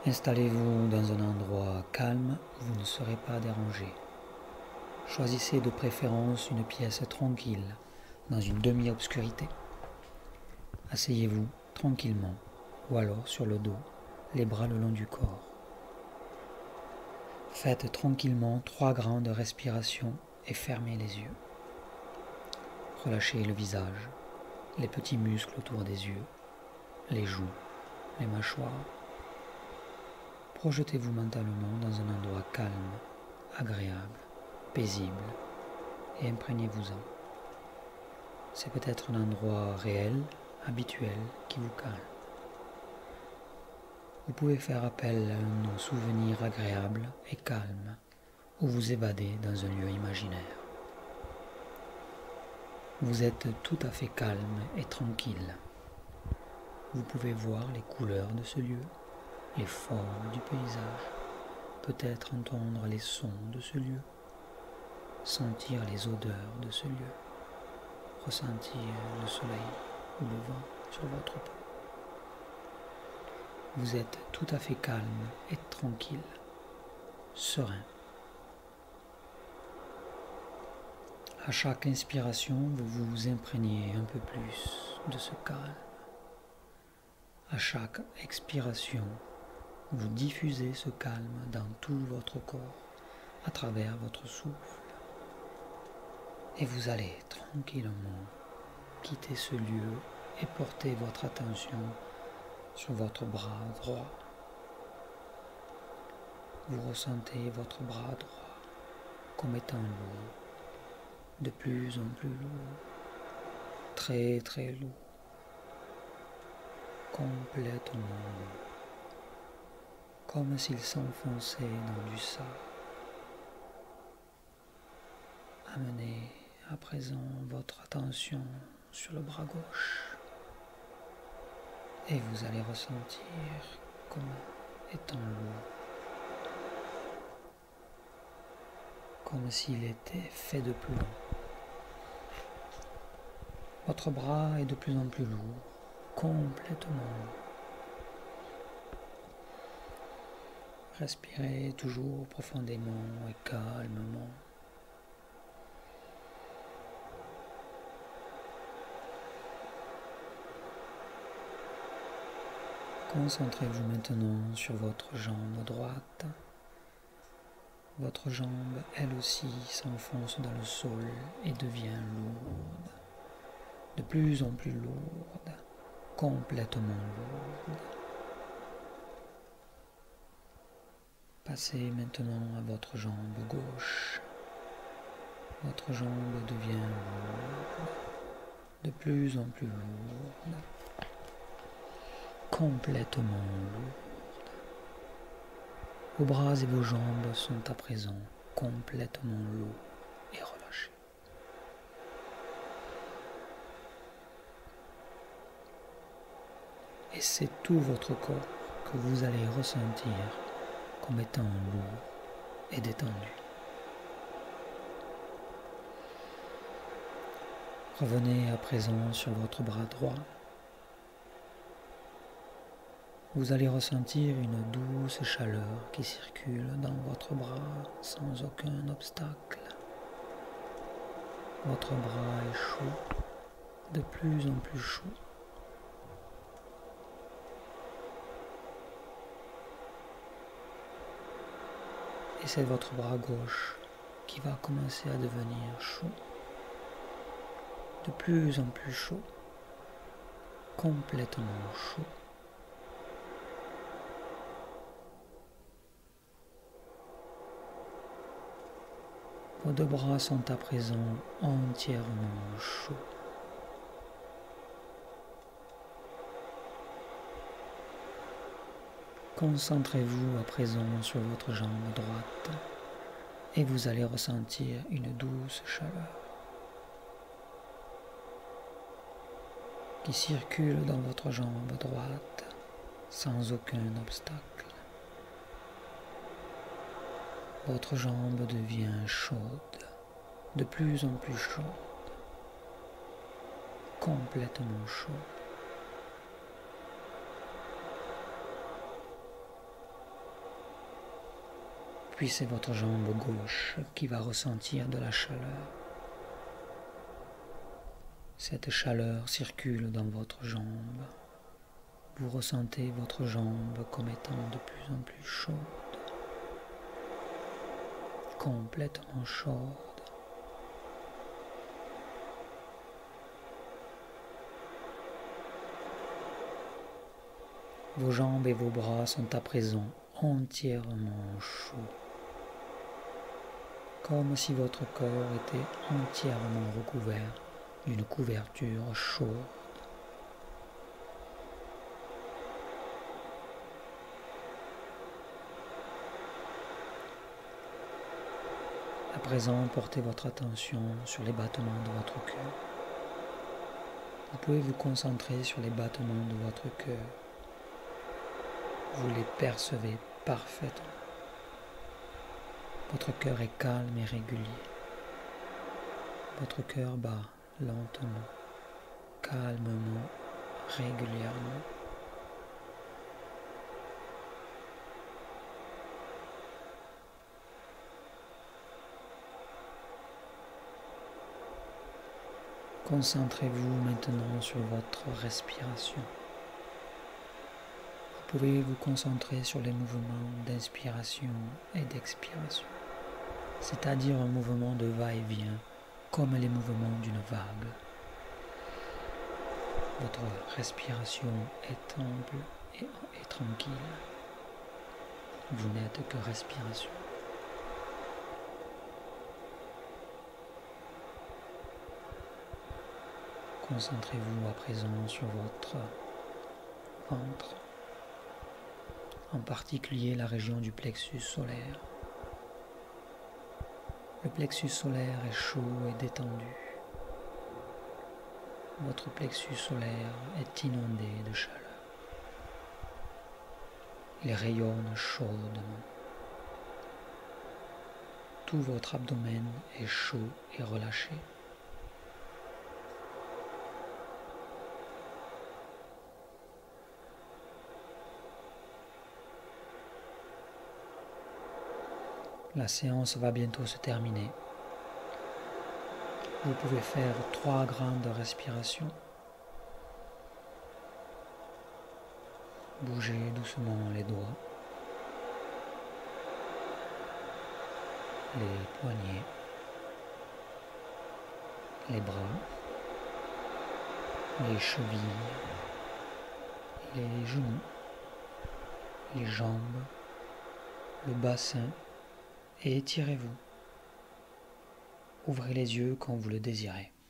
Installez-vous dans un endroit calme où vous ne serez pas dérangé. Choisissez de préférence une pièce tranquille, dans une demi-obscurité. Asseyez-vous tranquillement, ou alors sur le dos, les bras le long du corps. Faites tranquillement 3 grandes respirations et fermez les yeux. Relâchez le visage, les petits muscles autour des yeux, les joues, les mâchoires. Projetez-vous mentalement dans un endroit calme, agréable, paisible et imprégnez-vous-en. C'est peut-être un endroit réel, habituel, qui vous calme. Vous pouvez faire appel à un souvenir agréable et calme ou vous évader dans un lieu imaginaire. Vous êtes tout à fait calme et tranquille. Vous pouvez voir les couleurs de ce lieu, les formes du paysage, peut-être entendre les sons de ce lieu, sentir les odeurs de ce lieu, ressentir le soleil ou le vent sur votre peau. Vous êtes tout à fait calme et tranquille, serein. À chaque inspiration, vous vous imprégnez un peu plus de ce calme. À chaque expiration, vous diffusez ce calme dans tout votre corps, à travers votre souffle. Et vous allez tranquillement quitter ce lieu et porter votre attention sur votre bras droit. Vous ressentez votre bras droit comme étant lourd, de plus en plus lourd, très très lourd, complètement lourd, comme s'il s'enfonçait dans du sable. Amenez à présent votre attention sur le bras gauche et vous allez ressentir comme étant lourd, comme s'il était fait de plomb. Votre bras est de plus en plus lourd, complètement lourd. Respirez toujours profondément et calmement. Concentrez-vous maintenant sur votre jambe droite. Votre jambe, elle aussi, s'enfonce dans le sol et devient lourde, de plus en plus lourde, complètement lourde. Passez maintenant à votre jambe gauche. Votre jambe devient lourde, de plus en plus lourde, complètement lourde. Vos bras et vos jambes sont à présent complètement lourds et relâchés. Et c'est tout votre corps que vous allez ressentir comme étant lourd et détendu. Revenez à présent sur votre bras droit. Vous allez ressentir une douce chaleur qui circule dans votre bras sans aucun obstacle. Votre bras est chaud, de plus en plus chaud. Et c'est votre bras gauche qui va commencer à devenir chaud, de plus en plus chaud, complètement chaud. Vos 2 bras sont à présent entièrement chauds. Concentrez-vous à présent sur votre jambe droite et vous allez ressentir une douce chaleur qui circule dans votre jambe droite sans aucun obstacle. Votre jambe devient chaude, de plus en plus chaude, complètement chaude. Puis c'est votre jambe gauche qui va ressentir de la chaleur. Cette chaleur circule dans votre jambe. Vous ressentez votre jambe comme étant de plus en plus chaude, complètement chaude. Vos jambes et vos bras sont à présent entièrement chauds, comme si votre corps était entièrement recouvert d'une couverture chaude. À présent, portez votre attention sur les battements de votre cœur. Vous pouvez vous concentrer sur les battements de votre cœur. Vous les percevez parfaitement. Votre cœur est calme et régulier. Votre cœur bat lentement, calmement, régulièrement. Concentrez-vous maintenant sur votre respiration. Vous pouvez vous concentrer sur les mouvements d'inspiration et d'expiration, c'est-à-dire un mouvement de va-et-vient, comme les mouvements d'une vague. Votre respiration est ample et tranquille. Vous n'êtes que respiration. Concentrez-vous à présent sur votre ventre, en particulier la région du plexus solaire. Le plexus solaire est chaud et détendu. Votre plexus solaire est inondé de chaleur. Il rayonne chaudement. Tout votre abdomen est chaud et relâché. La séance va bientôt se terminer. Vous pouvez faire 3 grandes respirations. Bougez doucement les doigts, les poignets, les bras, les chevilles, les genoux, les jambes, le bassin, et étirez-vous. Ouvrez les yeux quand vous le désirez.